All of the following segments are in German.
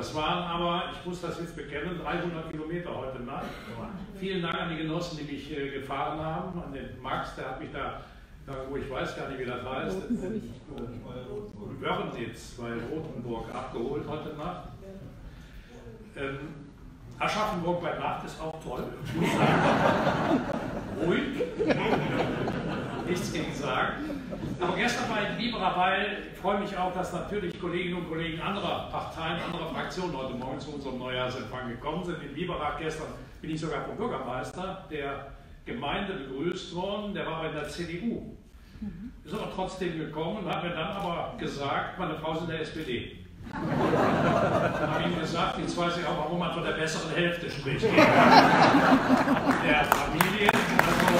Das waren aber, ich muss das jetzt bekennen, 300 Kilometer heute Nacht. Vielen Dank an die Genossen, die mich gefahren haben, an den Max, der hat mich da wo ich weiß gar nicht, wie das heißt, Wörnitz bei Rotenburg abgeholt heute Nacht. Aschaffenburg bei Nacht ist auch toll. Ruhig, nichts gegen sagen. Aber gestern war ich in Biberach, weil ich freue mich auch, dass natürlich Kolleginnen und Kollegen anderer Parteien, anderer Fraktionen heute Morgen zu unserem Neujahrsempfang gekommen sind. In Biberach gestern bin ich sogar vom Bürgermeister der Gemeinde begrüßt worden, der war bei der CDU. Ist aber trotzdem gekommen und hat mir dann aber gesagt, meine Frau ist in der SPD. Dann habe ich ihm gesagt, jetzt weiß ich auch, warum man von der besseren Hälfte spricht. Der Familie. Also,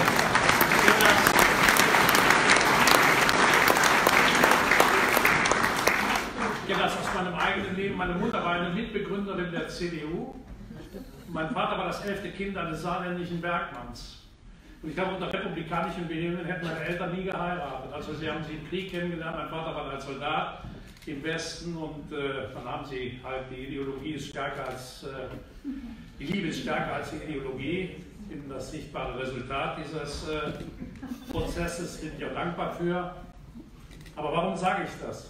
ich kenne das aus meinem eigenen Leben. Meine Mutter war eine Mitbegründerin der CDU. Mein Vater war das 11. Kind eines saarländischen Bergmanns. Und ich glaube, unter republikanischen Bedingungen hätten meine Eltern nie geheiratet. Also sie haben sich im Krieg kennengelernt. Mein Vater war als Soldat im Westen und dann haben sie halt, die Ideologie ist stärker als, die Liebe ist stärker als die Ideologie. Ich finde das sichtbare Resultat dieses Prozesses, bin ich auch dankbar für. Aber warum sage ich das?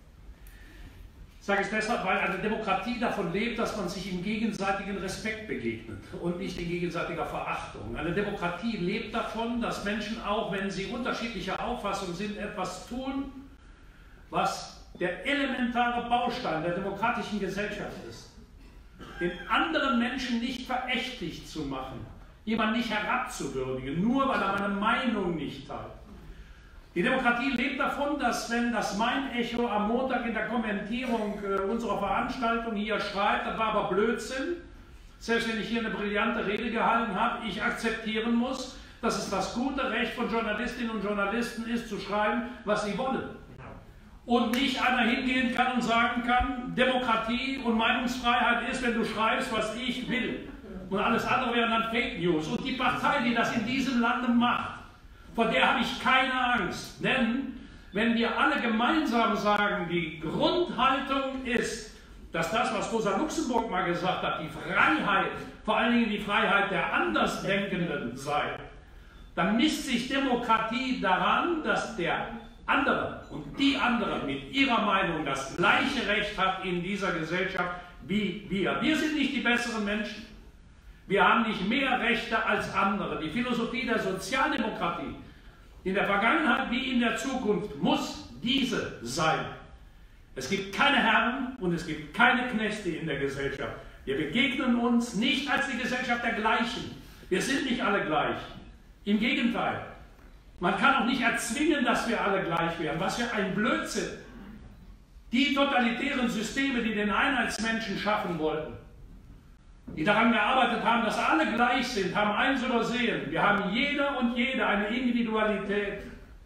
Ich sage es deshalb, weil eine Demokratie davon lebt, dass man sich im gegenseitigen Respekt begegnet und nicht in gegenseitiger Verachtung. Eine Demokratie lebt davon, dass Menschen auch, wenn sie unterschiedlicher Auffassung sind, etwas tun, was der elementare Baustein der demokratischen Gesellschaft ist. Den anderen Menschen nicht verächtlich zu machen, jemanden nicht herabzuwürdigen, nur weil er meine Meinung nicht teilt. Die Demokratie lebt davon, dass wenn das Mein-Echo am Montag in der Kommentierung unserer Veranstaltung hier schreibt, das war aber Blödsinn, selbst wenn ich hier eine brillante Rede gehalten habe, ich akzeptieren muss, dass es das gute Recht von Journalistinnen und Journalisten ist, zu schreiben, was sie wollen. Und nicht einer hingehen kann und sagen kann, Demokratie und Meinungsfreiheit ist, wenn du schreibst, was ich will. Und alles andere wären dann Fake News. Und die Partei, die das in diesem Lande macht, vor der habe ich keine Angst, denn wenn wir alle gemeinsam sagen, die Grundhaltung ist, dass das, was Rosa Luxemburg mal gesagt hat, die Freiheit, vor allen Dingen die Freiheit der Andersdenkenden sei, dann misst sich Demokratie daran, dass der andere und die andere mit ihrer Meinung das gleiche Recht hat in dieser Gesellschaft wie wir. Wir sind nicht die besseren Menschen. Wir haben nicht mehr Rechte als andere. Die Philosophie der Sozialdemokratie in der Vergangenheit wie in der Zukunft muss diese sein. Es gibt keine Herren und es gibt keine Knechte in der Gesellschaft. Wir begegnen uns nicht als die Gesellschaft der Gleichen. Wir sind nicht alle gleich. Im Gegenteil. Man kann auch nicht erzwingen, dass wir alle gleich werden. Was für ein Blödsinn. Die totalitären Systeme, die den Einheitsmenschen schaffen wollten, die daran gearbeitet haben, dass alle gleich sind, haben eins übersehen. Wir haben jeder und jede eine Individualität.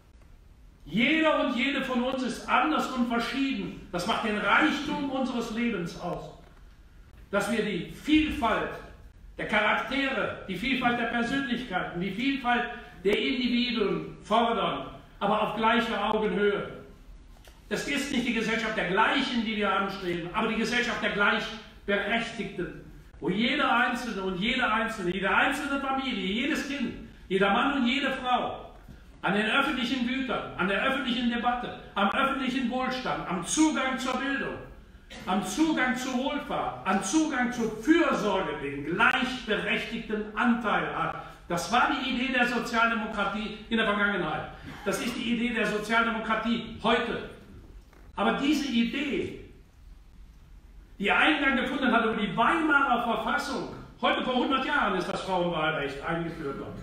Jeder und jede von uns ist anders und verschieden. Das macht den Reichtum unseres Lebens aus. Dass wir die Vielfalt der Charaktere, die Vielfalt der Persönlichkeiten, die Vielfalt der Individuen fordern, aber auf gleicher Augenhöhe. Es ist nicht die Gesellschaft der Gleichen, die wir anstreben, aber die Gesellschaft der Gleichberechtigten. Wo jeder Einzelne und jede einzelne Familie, jedes Kind, jeder Mann und jede Frau an den öffentlichen Gütern, an der öffentlichen Debatte, am öffentlichen Wohlstand, am Zugang zur Bildung, am Zugang zur Wohlfahrt, am Zugang zur Fürsorge den gleichberechtigten Anteil hat. Das war die Idee der Sozialdemokratie in der Vergangenheit. Das ist die Idee der Sozialdemokratie heute. Aber diese Idee, die Eingang gefunden hat über die Weimarer Verfassung, heute vor 100 Jahren ist das Frauenwahlrecht eingeführt worden.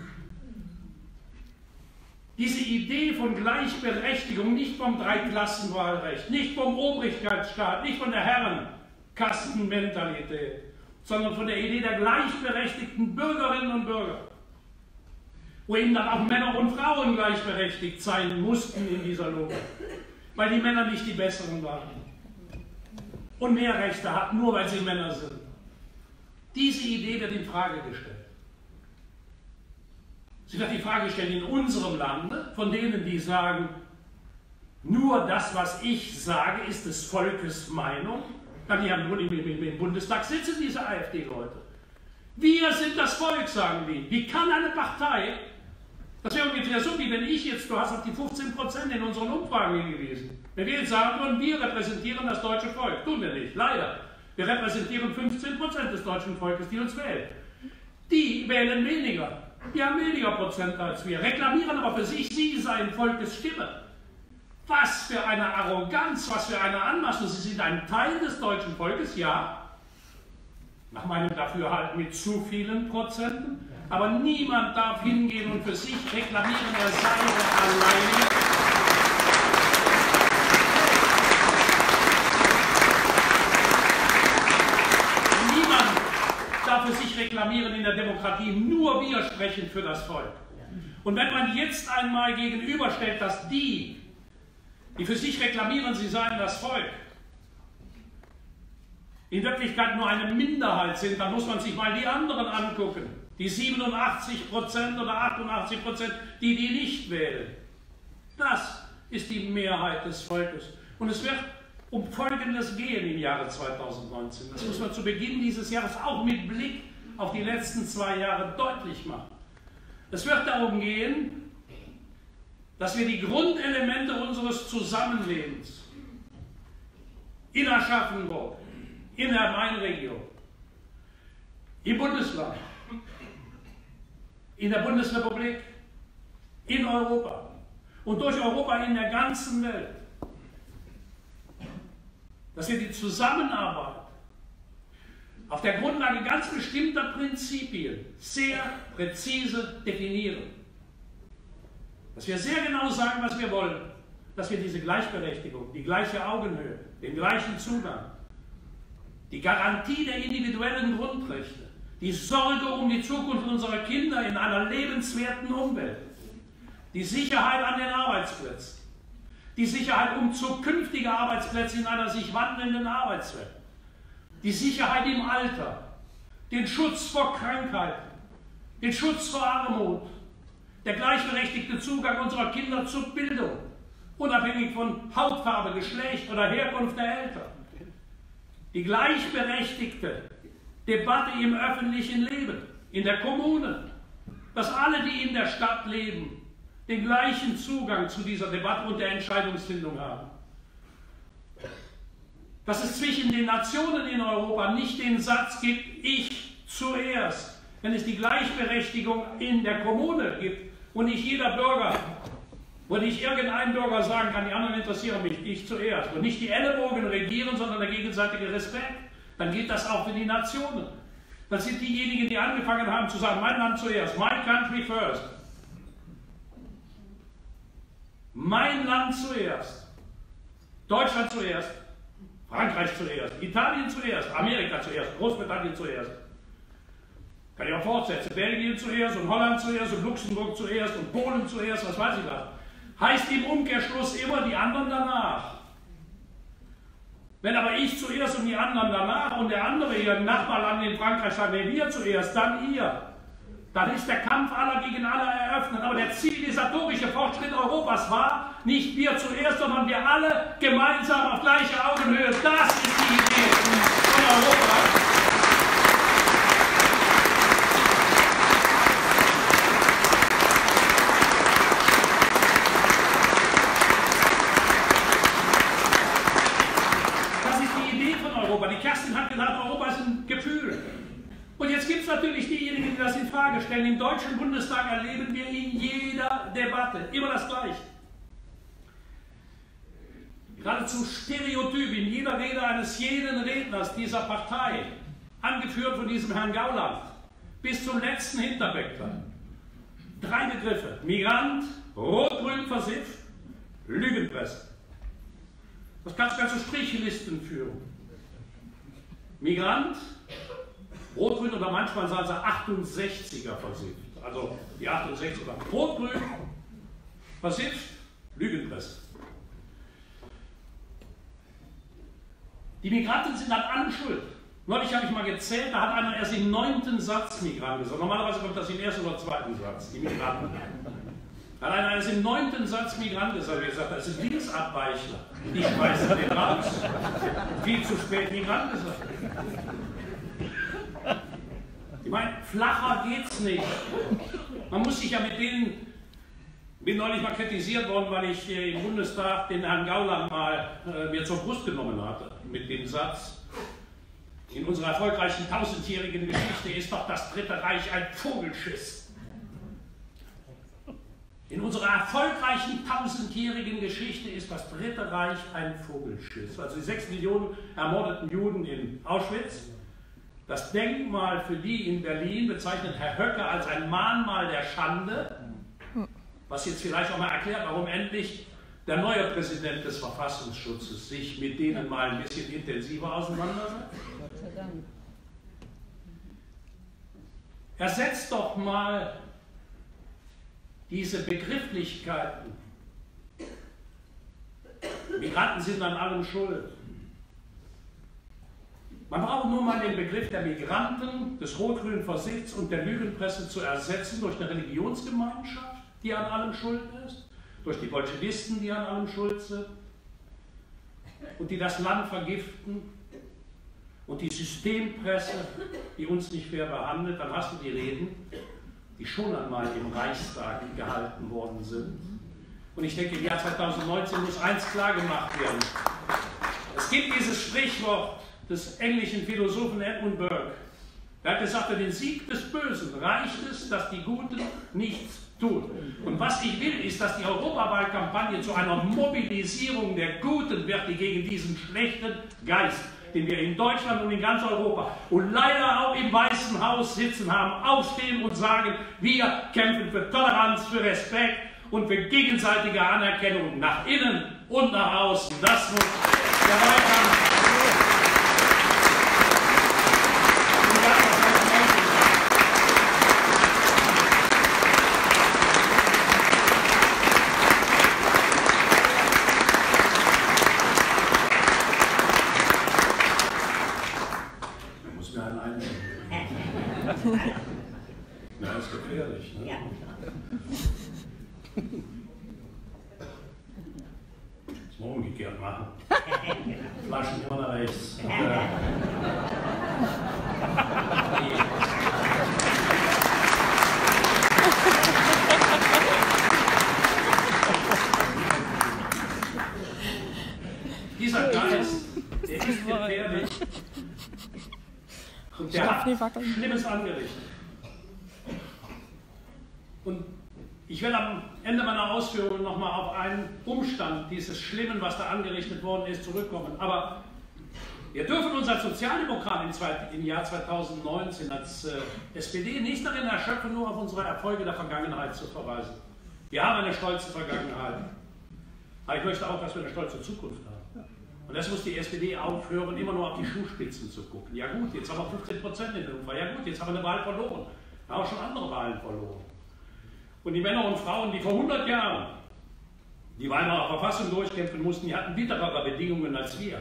Diese Idee von Gleichberechtigung, nicht vom Dreiklassenwahlrecht, nicht vom Obrigkeitsstaat, nicht von der Herrenkastenmentalität, sondern von der Idee der gleichberechtigten Bürgerinnen und Bürger, wo eben dann auch Männer und Frauen gleichberechtigt sein mussten in dieser Logik, weil die Männer nicht die Besseren waren und mehr Rechte hatten, nur weil sie Männer sind. Diese Idee wird in Frage gestellt. Sie wird die Frage gestellt in unserem Lande, von denen, die sagen, nur das, was ich sage, ist des Volkes Meinung. Ja, die haben im Bundestag sitzen, diese AfD-Leute. Wir sind das Volk, sagen die. Wie kann eine Partei, das wäre ungefähr so, wie wenn ich jetzt, du hast auf die 15% in unseren Umfragen hingewiesen. Wenn wir jetzt sagen würden, wir repräsentieren das deutsche Volk, tun wir nicht, leider. Wir repräsentieren 15% des deutschen Volkes, die uns wählen. Die wählen weniger. Die haben weniger Prozent als wir, reklamieren aber für sich, sie seien Volkes Stimme. Was für eine Arroganz, was für eine Anmaßung. Sie sind ein Teil des deutschen Volkes, ja, nach meinem Dafürhalten mit zu vielen Prozenten, aber niemand darf hingehen und für sich reklamieren, er sei der alleinige. Für sich reklamieren in der Demokratie, nur wir sprechen für das Volk. Und wenn man jetzt einmal gegenüberstellt, dass die für sich reklamieren, sie seien das Volk, in Wirklichkeit nur eine Minderheit sind, dann muss man sich mal die anderen angucken. Die 87% oder 88%, die nicht wählen. Das ist die Mehrheit des Volkes. Und es wird um Folgendes gehen im Jahre 2019. Das muss man zu Beginn dieses Jahres auch mit Blick auf die letzten 2 Jahre deutlich machen. Es wird darum gehen, dass wir die Grundelemente unseres Zusammenlebens in Aschaffenburg, in der Main-Region, im Bundesland, in der Bundesrepublik, in Europa und durch Europa in der ganzen Welt, dass wir die Zusammenarbeit auf der Grundlage ganz bestimmter Prinzipien sehr präzise definieren. Dass wir sehr genau sagen, was wir wollen. Dass wir diese Gleichberechtigung, die gleiche Augenhöhe, den gleichen Zugang, die Garantie der individuellen Grundrechte, die Sorge um die Zukunft unserer Kinder in einer lebenswerten Umwelt, die Sicherheit an den Arbeitsplätzen, die Sicherheit um zukünftige Arbeitsplätze in einer sich wandelnden Arbeitswelt, die Sicherheit im Alter, den Schutz vor Krankheiten, den Schutz vor Armut, der gleichberechtigte Zugang unserer Kinder zur Bildung, unabhängig von Hautfarbe, Geschlecht oder Herkunft der Eltern, die gleichberechtigte Debatte im öffentlichen Leben, in der Kommune, dass alle, die in der Stadt leben, den gleichen Zugang zu dieser Debatte und der Entscheidungsfindung haben. Dass es zwischen den Nationen in Europa nicht den Satz gibt, ich zuerst, wenn es die Gleichberechtigung in der Kommune gibt und nicht jeder Bürger, wo nicht irgendein Bürger sagen kann, die anderen interessieren mich, ich zuerst, und nicht die Ellenbogen regieren, sondern der gegenseitige Respekt, dann geht das auch für die Nationen. Das sind diejenigen, die angefangen haben zu sagen, mein Land zuerst, my country first. Mein Land zuerst, Deutschland zuerst, Frankreich zuerst, Italien zuerst, Amerika zuerst, Großbritannien zuerst. Kann ich auch fortsetzen. Belgien zuerst und Holland zuerst und Luxemburg zuerst und Polen zuerst, was weiß ich was. Heißt im Umkehrschluss immer die anderen danach. Wenn aber ich zuerst und die anderen danach und der andere hier im Nachbarland in Frankreich sagt, nee, wir zuerst, dann ihr. Dann ist der Kampf aller gegen alle eröffnet. Aber der zivilisatorische Fortschritt Europas war nicht wir zuerst, sondern wir alle gemeinsam auf gleicher Augenhöhe. Das ist die Idee von Europa. Das ist die Idee von Europa. Die Kerstin hat gesagt, Europa ist ein Gefühl. Und jetzt gibt es natürlich diejenigen, die das in Frage stellen. Im Deutschen Bundestag erleben wir in jeder Debatte immer das Gleiche. Geradezu stereotyp in jeder Rede eines jeden Redners dieser Partei, angeführt von diesem Herrn Gauland, bis zum letzten Hinterbäckler. 3 Begriffe: Migrant, rot-grün versifft, Lügenpresse. Das kannst du ganze Strichlisten führen. Migrant, Rot-Grün oder manchmal sagen sie 68er versifft. Also die 68er. Rot-Grün, versifft, Lügenpresse. Die Migranten sind an allem schuld. Neulich habe ich mal gezählt, da hat einer erst im 9. Satz Migrant gesagt. Normalerweise kommt das im 1. oder 2. Satz, die Migranten. Allein als im 9. Satz Migrant ist, habe ich gesagt, das sind Linksabweichler. Ich schmeiße den raus. Viel zu spät Migrant gesagt. Ich meine, flacher geht's nicht. Man muss sich ja mit denen, ich bin neulich mal kritisiert worden, weil ich im Bundestag den Herrn Gauland mal mir zur Brust genommen hatte, mit dem Satz, in unserer erfolgreichen 1000-jährigen Geschichte ist doch das Dritte Reich ein Vogelschiss. In unserer erfolgreichen 1000-jährigen Geschichte ist das Dritte Reich ein Vogelschiss. Also die 6 Millionen ermordeten Juden in Auschwitz. Das Denkmal für die in Berlin bezeichnet Herr Höcke als ein Mahnmal der Schande, was jetzt vielleicht auch mal erklärt, warum endlich der neue Präsident des Verfassungsschutzes sich mit denen mal ein bisschen intensiver auseinandersetzt. Gott sei Dank. Ersetzt doch mal diese Begrifflichkeiten. Migranten sind an allem schuld. Man braucht nur mal den Begriff der Migranten, des rot-grünen Versichts und der Lügenpresse zu ersetzen durch eine Religionsgemeinschaft, die an allem schuld ist, durch die Bolschewisten, die an allem schuld sind und die das Land vergiften und die Systempresse, die uns nicht fair behandelt. Dann hast du die Reden, die schon einmal im Reichstag gehalten worden sind. Und ich denke, im Jahr 2019 muss eins klar gemacht werden. Es gibt dieses Sprichwort des englischen Philosophen Edmund Burke. Er hat gesagt, für den Sieg des Bösen reicht es, dass die Guten nichts tun. Und was ich will, ist, dass die Europawahlkampagne zu einer Mobilisierung der Guten wird, die gegen diesen schlechten Geist, den wir in Deutschland und in ganz Europa und leider auch im Weißen Haus sitzen haben, aufstehen und sagen, wir kämpfen für Toleranz, für Respekt und für gegenseitige Anerkennung nach innen und nach außen. Das muss der Wahlkampf. Na, ist gefährlich, ne? Ja. Das mal umgekehrt machen. Flaschen immer nach rechts. Dieser Geist, der ist gefährlich. Und der hat Schlimmes angerichtet. Und ich will am Ende meiner Ausführungen nochmal auf einen Umstand dieses Schlimmen, was da angerichtet worden ist, zurückkommen. Aber wir dürfen uns als Sozialdemokraten im Jahr 2019 als SPD nicht darin erschöpfen, nur auf unsere Erfolge der Vergangenheit zu verweisen. Wir haben eine stolze Vergangenheit. Aber ich möchte auch, dass wir eine stolze Zukunft haben. Und das muss die SPD aufhören, immer nur auf die Schuhspitzen zu gucken. Ja gut, jetzt haben wir 15% in der Umfrage. Ja gut, jetzt haben wir eine Wahl verloren. Wir haben auch schon andere Wahlen verloren. Und die Männer und Frauen, die vor 100 Jahren die Weimarer Verfassung durchkämpfen mussten, die hatten bitterere Bedingungen als wir.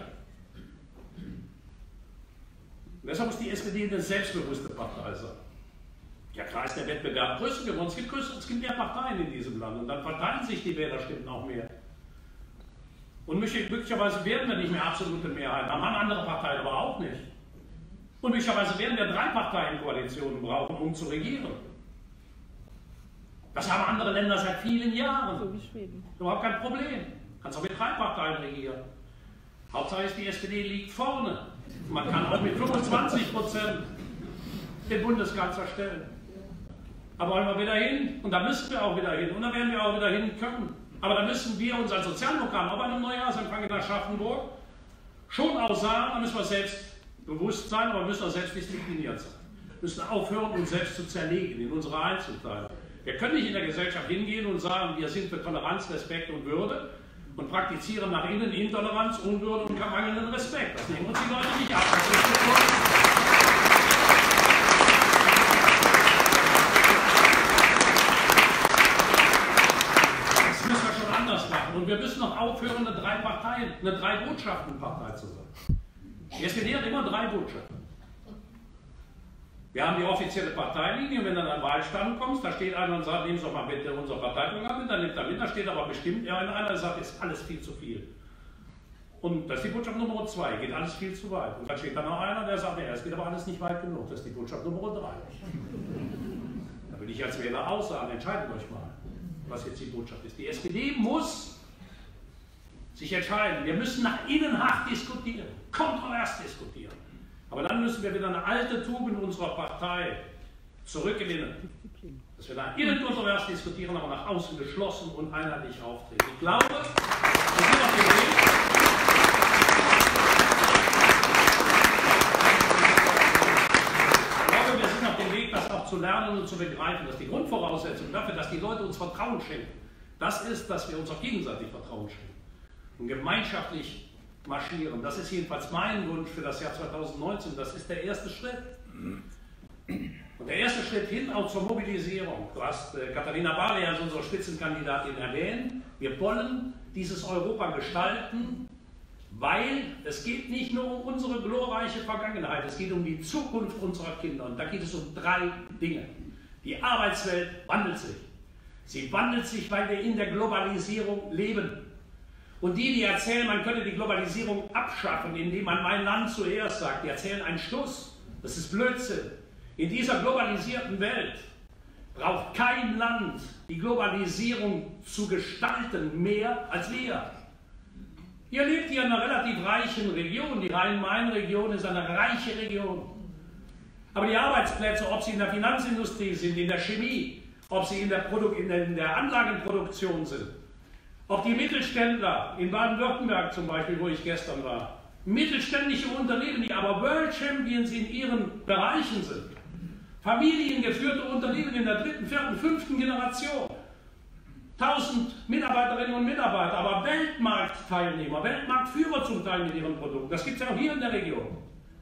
Und deshalb muss die SPD eine selbstbewusste Partei sein. Ja klar ist der Wettbewerb größer geworden. Es gibt mehr Parteien in diesem Land und dann verteilen sich die Wählerstimmen auch mehr. Und möglicherweise werden wir nicht mehr absolute Mehrheit haben, andere Parteien aber auch nicht. Und möglicherweise werden wir 3 Parteienkoalitionen brauchen, um zu regieren. Das haben andere Länder seit vielen Jahren. So wie Schweden. Überhaupt kein Problem. Kannst auch mit 3 Parteien regieren. Hauptsache ist, die SPD liegt vorne. Man kann auch mit 25% den Bundeskanzler stellen. Aber wollen wir wieder hin? Und da müssen wir auch wieder hin. Und da werden wir auch wieder hin können. Aber da müssen wir uns als Sozialdemokraten auf einem Neujahrsempfang in Aschaffenburg schon auch sagen, da müssen wir selbst bewusst sein, aber wir müssen auch selbst diszipliniert sein. Wir müssen aufhören, uns selbst zu zerlegen in unsere Einzelteile. Wir können nicht in der Gesellschaft hingehen und sagen, wir sind für Toleranz, Respekt und Würde und praktizieren nach innen Intoleranz, Unwürde und mangelnden Respekt. Das nehmen uns die Leute nicht ab. Das müssen wir schon anders machen. Und wir müssen noch aufhören, eine 3-Botschaften-Partei zu sein. Die SPD hat immer 3 Botschaften. Wir haben die offizielle Parteilinie und wenn du an den Wahlstand kommst, da steht einer und sagt, nehmen Sie doch mal bitte unser Parteiprogramm mit, dann nimmt er mit, da steht aber bestimmt einer, der sagt, ist alles viel zu viel. Und das ist die Botschaft Nummer 2, geht alles viel zu weit. Und dann steht da noch einer, der sagt, ja, es geht aber alles nicht weit genug, das ist die Botschaft Nummer 3. Da will ich als Wähler aussagen, entscheidet euch mal, was jetzt die Botschaft ist. Die SPD muss sich entscheiden. Wir müssen nach innen hart diskutieren, kontrovers diskutieren. Aber dann müssen wir wieder eine alte Tugend unserer Partei zurückgewinnen. Dass wir nach innen kontrovers diskutieren, aber nach außen geschlossen und einheitlich auftreten. Ich glaube, wir sind auf dem Weg. Das auch zu lernen und zu begreifen, dass die Grundvoraussetzung dafür, dass die Leute uns Vertrauen schenken, das ist, dass wir uns auch gegenseitig Vertrauen schenken und gemeinschaftlich marschieren. Das ist jedenfalls mein Wunsch für das Jahr 2019. Das ist der erste Schritt. Und der erste Schritt hin auch zur Mobilisierung. Du hast Katharina Barley als unsere Spitzenkandidatin erwähnt. Wir wollen dieses Europa gestalten, weil es geht nicht nur um unsere glorreiche Vergangenheit, es geht um die Zukunft unserer Kinder. Und da geht es um 3 Dinge. Die Arbeitswelt wandelt sich. Sie wandelt sich, weil wir in der Globalisierung leben. Und die erzählen, man könne die Globalisierung abschaffen, indem man mein Land zuerst sagt, die erzählen einen Stuss. Das ist Blödsinn. In dieser globalisierten Welt braucht kein Land die Globalisierung zu gestalten mehr als wir. Ihr lebt hier in einer relativ reichen Region. Die Rhein-Main-Region ist eine reiche Region. Aber die Arbeitsplätze, ob sie in der Finanzindustrie sind, in der Chemie, ob sie in der Anlagenproduktion sind, ob die Mittelständler in Baden-Württemberg zum Beispiel, wo ich gestern war, mittelständische Unternehmen, die aber World Champions in ihren Bereichen sind, familiengeführte Unternehmen in der 3., 4., 5. Generation, 1000 Mitarbeiterinnen und Mitarbeiter, aber Weltmarktteilnehmer, Weltmarktführer zum Teil mit ihren Produkten. Das gibt es ja auch hier in der Region.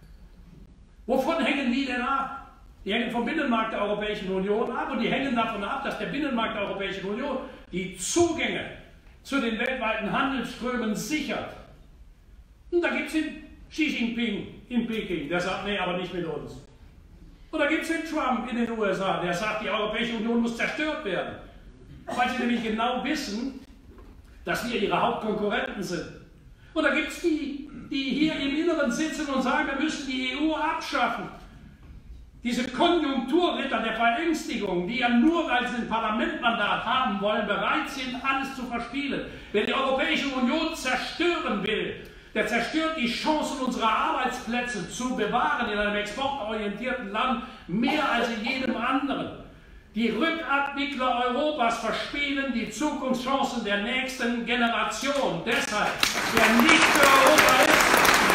Wovon hängen die denn ab? Die hängen vom Binnenmarkt der Europäischen Union ab und die hängen davon ab, dass der Binnenmarkt der Europäischen Union die Zugänge zu den weltweiten Handelsströmen sichert. Und da gibt es den Xi Jinping in Peking, der sagt, nee, aber nicht mit uns. Und da gibt es den Trump in den USA, der sagt, die Europäische Union muss zerstört werden. Weil sie nämlich genau wissen, dass wir ihre Hauptkonkurrenten sind. Und da gibt es die, die hier im Inneren sitzen und sagen, wir müssen die EU abschaffen. Diese Konjunkturritter der Verängstigung, die ja nur, weil sie ein Parlamentmandat haben wollen, bereit sind, alles zu verspielen. Wer die Europäische Union zerstören will, der zerstört die Chancen unserer Arbeitsplätze zu bewahren in einem exportorientierten Land mehr als in jedem anderen. Die Rückabwickler Europas verspielen die Zukunftschancen der nächsten Generation. Deshalb, wer nicht für Europa ist,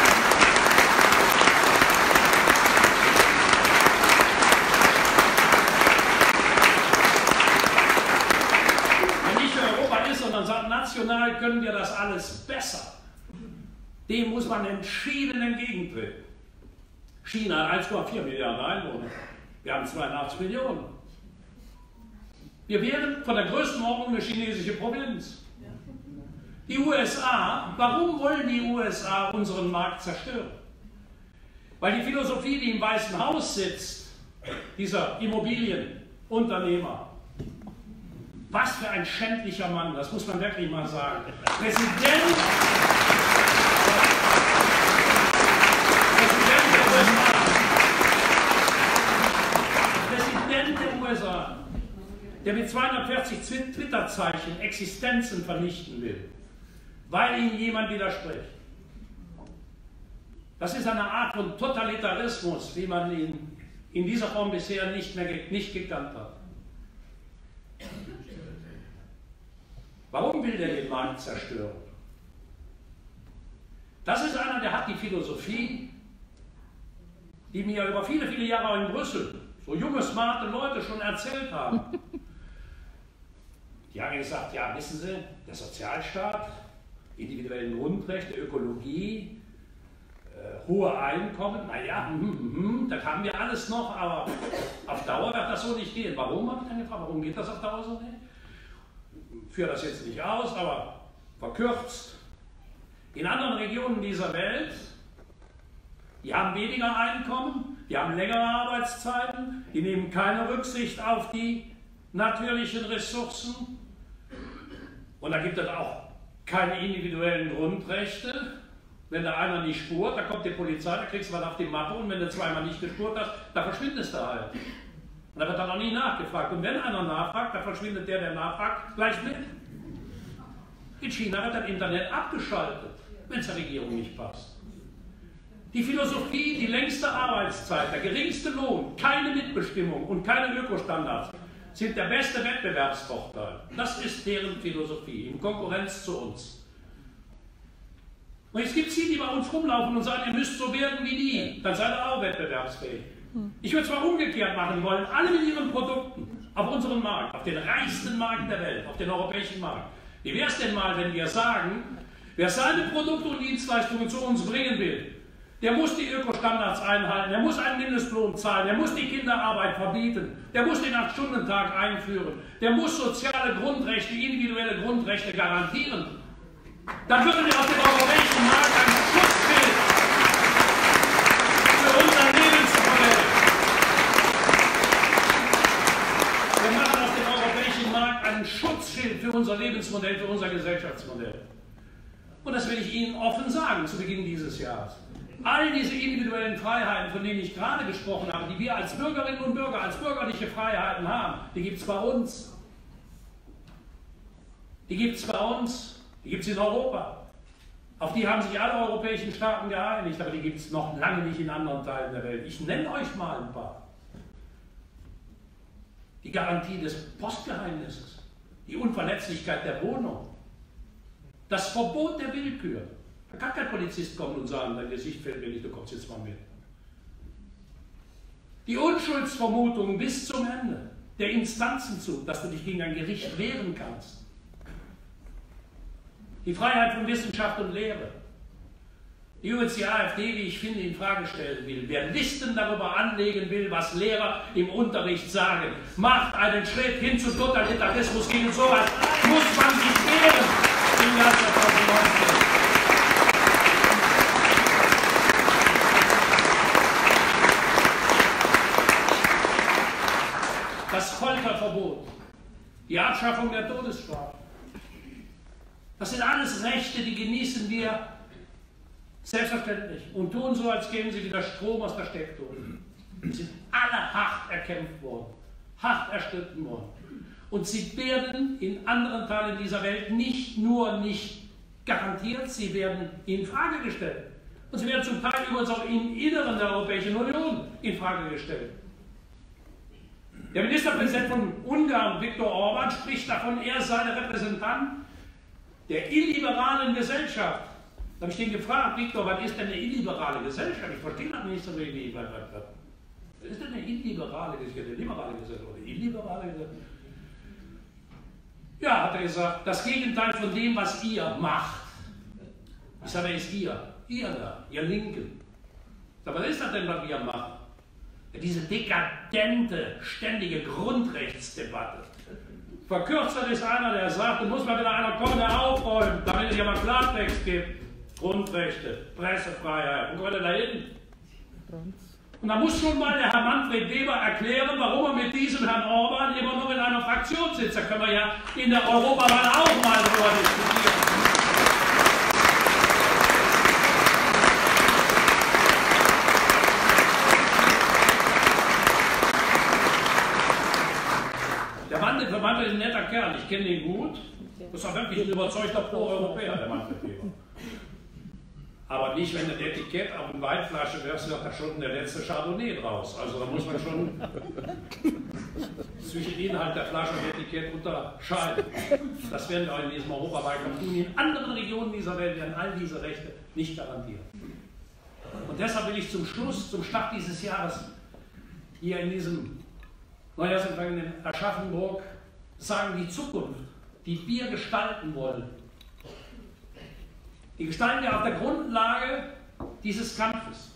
wer nicht für Europa ist, sondern sagt, national können wir das alles besser, dem muss man entschieden entgegentreten. China hat 1,4 Milliarden Einwohner. Wir haben 82 Millionen. Wir wären von der Größenordnung eine chinesische Provinz. Die USA, warum wollen die USA unseren Markt zerstören? Weil die Philosophie, die im Weißen Haus sitzt, dieser Immobilienunternehmer, was für ein schändlicher Mann, das muss man wirklich mal sagen. Präsident der USA, der mit 240 Twitter-Zeichen Existenzen vernichten will, weil ihm jemand widerspricht. Das ist eine Art von Totalitarismus, wie man ihn in dieser Form bisher nicht gekannt hat. Warum will der den Markt zerstören? Das ist einer, der hat die Philosophie, die mir über viele, viele Jahre in Brüssel so junge, smarte Leute schon erzählt haben. Die haben gesagt, ja, wissen Sie, der Sozialstaat, individuellen Grundrechte, Ökologie, hohe Einkommen, naja, das haben wir alles noch, aber auf Dauer wird das so nicht gehen. Warum, habe ich dann gefragt, warum geht das auf Dauer so nicht? Ich führe das jetzt nicht aus, aber verkürzt. In anderen Regionen dieser Welt, die haben weniger Einkommen, die haben längere Arbeitszeiten, die nehmen keine Rücksicht auf die natürlichen Ressourcen. Und da gibt es auch keine individuellen Grundrechte. Wenn da einer nicht spurt, da kommt die Polizei, da kriegst du was auf die Mappe, und wenn du zweimal nicht gespurt hast, da verschwindest du halt. Und da wird dann auch nie nachgefragt. Und wenn einer nachfragt, dann verschwindet der nachfragt, gleich mit. In China wird das Internet abgeschaltet, wenn es der Regierung nicht passt. Die Philosophie, die längste Arbeitszeit, der geringste Lohn, keine Mitbestimmung und keine Ökostandards sind der beste Wettbewerbsvorteil. Das ist deren Philosophie, in Konkurrenz zu uns. Und jetzt gibt es die, die bei uns rumlaufen und sagen, ihr müsst so werden wie die, dann seid ihr auch wettbewerbsfähig. Ich würde es mal umgekehrt machen wollen, alle mit ihren Produkten auf unseren Markt, auf den reichsten Markt der Welt, auf den europäischen Markt. Wie wäre es denn mal, wenn wir sagen, wer seine Produkte und Dienstleistungen zu uns bringen will, der muss die Ökostandards einhalten, der muss einen Mindestlohn zahlen, der muss die Kinderarbeit verbieten, der muss den 8-Stunden-Tag einführen, der muss soziale Grundrechte, individuelle Grundrechte garantieren. Dann würden wir auf dem europäischen Markt ein Schutzschild für unser Lebensmodell. Wir machen auf dem europäischen Markt ein Schutzschild für unser Lebensmodell, für unser Gesellschaftsmodell. Und das will ich Ihnen offen sagen zu Beginn dieses Jahres. All diese individuellen Freiheiten, von denen ich gerade gesprochen habe, die wir als Bürgerinnen und Bürger, als bürgerliche Freiheiten haben, die gibt es bei uns. Die gibt es bei uns, die gibt es in Europa. Auf die haben sich alle europäischen Staaten geeinigt, aber die gibt es noch lange nicht in anderen Teilen der Welt. Ich nenne euch mal ein paar. Die Garantie des Postgeheimnisses, die Unverletzlichkeit der Wohnung, das Verbot der Willkür. Da kann kein Polizist kommen und sagen, dein Gesicht fällt mir nicht, du kommst jetzt mal mit. Die Unschuldsvermutung bis zum Ende, der Instanzenzug, dass du dich gegen ein Gericht wehren kannst. Die Freiheit von Wissenschaft und Lehre, die übrigens die AfD, wie ich finde, in Frage stellen will. Wer Listen darüber anlegen will, was Lehrer im Unterricht sagen, macht einen Schritt hin zu Totalitarismus. Gegen sowas muss man sich wehren im Jahr 2019. Das Folterverbot, die Abschaffung der Todesstrafe. Das sind alles Rechte, die genießen wir selbstverständlich und tun so, als gäben sie wieder Strom aus der Steckdose. Sie sind alle hart erkämpft worden, hart erstritten worden. Und sie werden in anderen Teilen dieser Welt nicht nur nicht garantiert, sie werden in Frage gestellt. Und sie werden zum Teil übrigens auch im Inneren der Europäischen Union in Frage gestellt. Der Ministerpräsident von Ungarn, Viktor Orbán, spricht davon, er sei der Repräsentant der illiberalen Gesellschaft. Da habe ich den gefragt, Viktor, was ist denn eine illiberale Gesellschaft? Ich verstehe das nicht so richtig. Was ist denn eine illiberale Gesellschaft? Eine liberale Gesellschaft oder illiberale Gesellschaft? Ja, hat er gesagt, das Gegenteil von dem, was ihr macht. Ich sage, wer ist ihr? Ihr da, ihr Linken. Aber was ist das denn, was wir machen? Ja, diese dekadente, ständige Grundrechtsdebatte. Verkürzer ist einer, der sagt, da muss mal wieder einer kommen, der aufräumt, damit es ja mal Klartext gibt. Grundrechte, Pressefreiheit, wo kommt er da hin? Und da muss schon mal der Herr Manfred Weber erklären, warum er mit diesem Herrn Orbán immer noch in einer Fraktion sitzt. Da können wir ja in der Europawahl auch mal drüber diskutieren. Der Manfred ist ein netter Kerl, ich kenne ihn gut. Das ist auch wirklich ein überzeugter Pro-Europäer, der Manfred Weber. Aber nicht, wenn ein Etikett auf eine Weinflasche wirfst, wird da schon der letzte Chardonnay draus. Also da muss man schon zwischen Inhalt der Flasche und Etikett unterscheiden. Das werden wir in diesem Europawahlkampf tun. In anderen Regionen dieser Welt werden all diese Rechte nicht garantiert. Und deshalb will ich zum Schluss, zum Start dieses Jahres, hier in diesem Neujahrsempfang in Aschaffenburg sagen, die Zukunft, die wir gestalten wollen, die gestalten wir auf der Grundlage dieses Kampfes.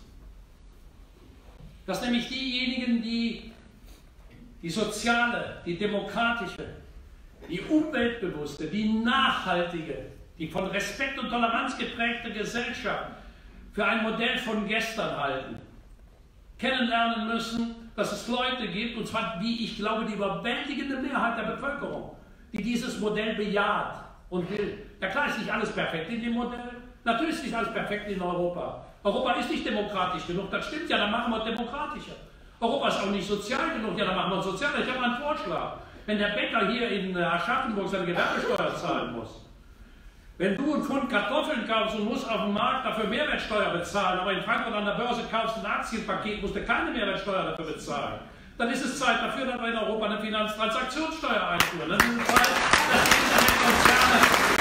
Dass nämlich diejenigen, die die soziale, die demokratische, die umweltbewusste, die nachhaltige, die von Respekt und Toleranz geprägte Gesellschaft für ein Modell von gestern halten, kennenlernen müssen, dass es Leute gibt, und zwar, wie ich glaube, die überwältigende Mehrheit der Bevölkerung, die dieses Modell bejaht und will. Ja klar ist nicht alles perfekt in dem Modell. Natürlich ist nicht alles perfekt in Europa. Europa ist nicht demokratisch genug, das stimmt ja, dann machen wir demokratischer. Europa ist auch nicht sozial genug, ja, dann machen wir sozialer. Ich habe einen Vorschlag. Wenn der Bäcker hier in Aschaffenburg seine Gewerbesteuer zahlen muss, wenn du einen Pfund Kartoffeln kaufst und musst auf dem Markt dafür Mehrwertsteuer bezahlen, aber in Frankfurt an der Börse kaufst ein Aktienpaket, musst du keine Mehrwertsteuer dafür bezahlen, dann ist es Zeit dafür, dass wir in Europa eine Finanztransaktionssteuer einführen. Dann ist es Zeit, dass die Internetkonzerne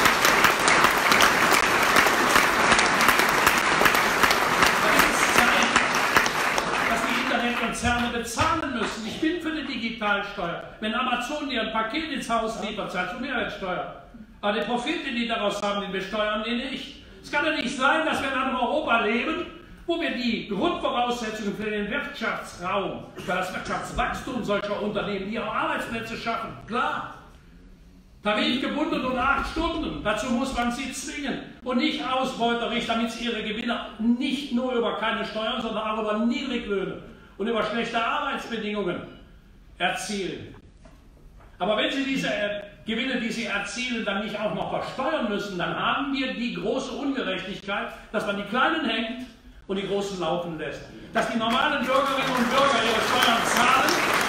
bezahlen müssen. Ich bin für eine Digitalsteuer. Wenn Amazon dir ein Paket ins Haus liefert, zahlst du Mehrwertsteuer. Aber den Profit, den die daraus haben, den besteuern die nicht. Es kann ja nicht sein, dass wir in einem Europa leben, wo wir die Grundvoraussetzungen für den Wirtschaftsraum, für das Wirtschaftswachstum solcher Unternehmen, die auch Arbeitsplätze schaffen, klar, tarifgebunden und 8 Stunden, dazu muss man sie zwingen und nicht ausbeuterisch, damit sie ihre Gewinne nicht nur über keine Steuern, sondern auch über Niedriglöhne und über schlechte Arbeitsbedingungen erzielen. Aber wenn Sie diese Gewinne, die Sie erzielen, dann nicht auch noch versteuern müssen, dann haben wir die große Ungerechtigkeit, dass man die Kleinen hängt und die Großen laufen lässt. Dass die normalen Bürgerinnen und Bürger ihre Steuern zahlen,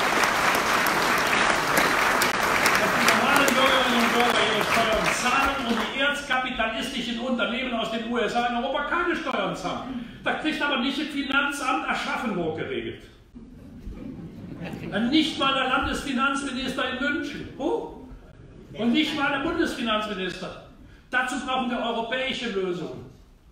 und die erzkapitalistischen Unternehmen aus den USA in Europa keine Steuern zahlen. Da kriegt aber nicht das Finanzamt Aschaffenburg geregelt. Nicht mal der Landesfinanzminister in München. Und nicht mal der Bundesfinanzminister. Dazu brauchen wir europäische Lösungen.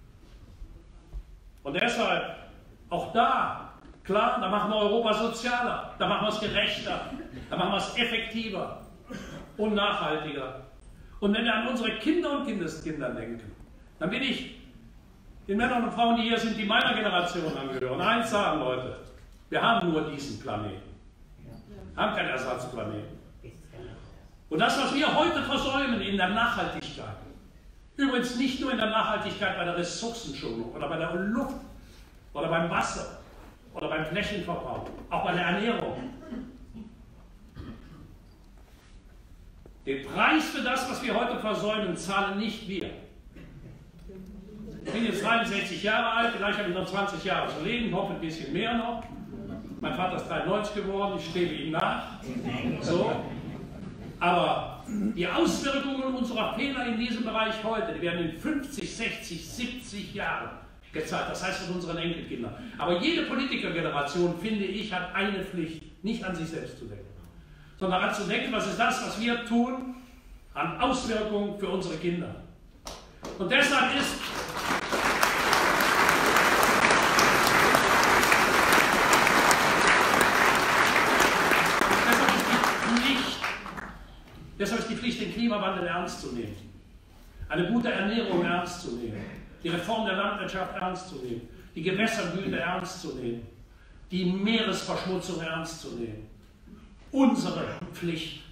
Und deshalb, auch da, klar, da machen wir Europa sozialer, da machen wir es gerechter, da machen wir es effektiver und nachhaltiger. Und wenn wir an unsere Kinder und Kindeskinder denken, dann bin ich den Männern und Frauen, die hier sind, die meiner Generation angehören, eins sagen, Leute, wir haben nur diesen Planeten. Wir haben keinen Ersatzplaneten. Und das, was wir heute versäumen in der Nachhaltigkeit, übrigens nicht nur in der Nachhaltigkeit bei der Ressourcenschonung oder bei der Luft oder beim Wasser oder beim Flächenverbrauch, auch bei der Ernährung. Den Preis für das, was wir heute versäumen, zahlen nicht wir. Ich bin jetzt 63 Jahre alt, vielleicht habe ich noch 20 Jahre zu leben, hoffe ein bisschen mehr noch. Mein Vater ist 93 geworden, ich strebe ihm nach. So. Aber die Auswirkungen unserer Fehler in diesem Bereich heute, die werden in 50, 60, 70 Jahren gezahlt. Das heißt von unseren Enkelkindern. Aber jede Politikergeneration, finde ich, hat eine Pflicht, nicht an sich selbst zu denken, sondern daran zu denken, was ist das, was wir tun, an Auswirkungen für unsere Kinder. Und deshalb ist die Pflicht, den Klimawandel ernst zu nehmen, eine gute Ernährung ernst zu nehmen, die Reform der Landwirtschaft ernst zu nehmen, die Gewässergüte ernst zu nehmen, die Meeresverschmutzung ernst zu nehmen. Unsere Pflicht.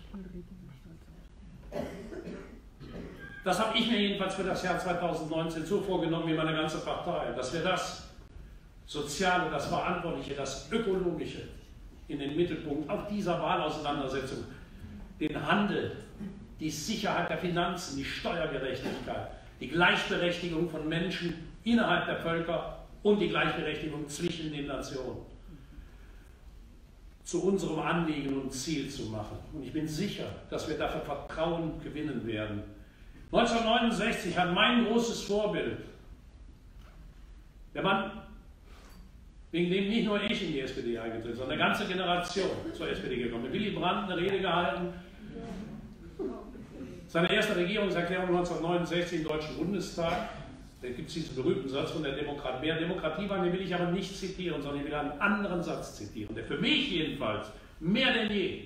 Das habe ich mir jedenfalls für das Jahr 2019 so vorgenommen wie meine ganze Partei, dass wir das Soziale, das Verantwortliche, das Ökologische in den Mittelpunkt auch dieser Wahlauseinandersetzung, den Handel, die Sicherheit der Finanzen, die Steuergerechtigkeit, die Gleichberechtigung von Menschen innerhalb der Völker und die Gleichberechtigung zwischen den Nationen zu unserem Anliegen und Ziel zu machen. Und ich bin sicher, dass wir dafür Vertrauen gewinnen werden. 1969 hat mein großes Vorbild, der Mann, wegen dem nicht nur ich in die SPD eingetreten, sondern eine ganze Generation zur SPD gekommen, mit Willy Brandt eine Rede gehalten, seine erste Regierungserklärung 1969 im Deutschen Bundestag. Da gibt es diesen berühmten Satz von der Demokratie. Wer Demokratie war, den will ich aber nicht zitieren, sondern ich will einen anderen Satz zitieren, der für mich jedenfalls mehr denn je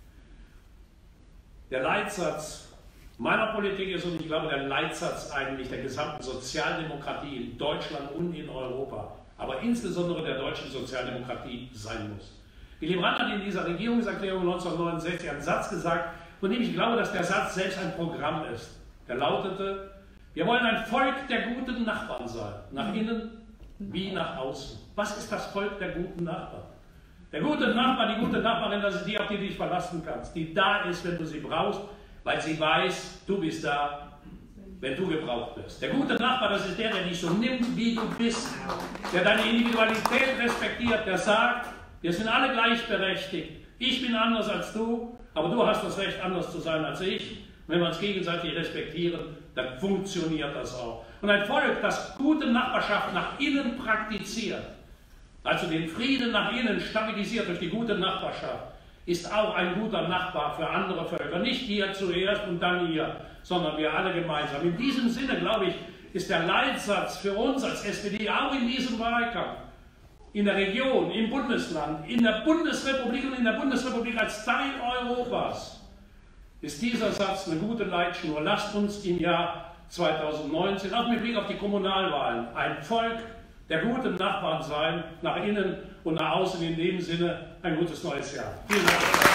der Leitsatz meiner Politik ist und ich glaube der Leitsatz eigentlich der gesamten Sozialdemokratie in Deutschland und in Europa, aber insbesondere der deutschen Sozialdemokratie sein muss. Willy Brandt hat in dieser Regierungserklärung 1969 einen Satz gesagt, von dem ich glaube, dass der Satz selbst ein Programm ist. Der lautete: Wir wollen ein Volk der guten Nachbarn sein, nach innen wie nach außen. Was ist das Volk der guten Nachbarn? Der gute Nachbar, die gute Nachbarin, das ist die, auf die du dich verlassen kannst, die da ist, wenn du sie brauchst, weil sie weiß, du bist da, wenn du gebraucht wirst. Der gute Nachbar, das ist der dich so nimmt, wie du bist, der deine Individualität respektiert, der sagt, wir sind alle gleichberechtigt, ich bin anders als du, aber du hast das Recht, anders zu sein als ich. Und wenn wir uns gegenseitig respektieren, dann funktioniert das auch. Und ein Volk, das gute Nachbarschaft nach innen praktiziert, also den Frieden nach innen stabilisiert durch die gute Nachbarschaft, ist auch ein guter Nachbar für andere Völker. Nicht hier zuerst und dann hier, sondern wir alle gemeinsam. In diesem Sinne, glaube ich, ist der Leitsatz für uns als SPD auch in diesem Wahlkampf, in der Region, im Bundesland, in der Bundesrepublik und in der Bundesrepublik als Teil Europas, ist dieser Satz eine gute Leitschnur. Lasst uns im Jahr 2019, auch mit Blick auf die Kommunalwahlen, ein Volk der guten Nachbarn sein, nach innen und nach außen, in dem Sinne ein gutes neues Jahr. Vielen Dank.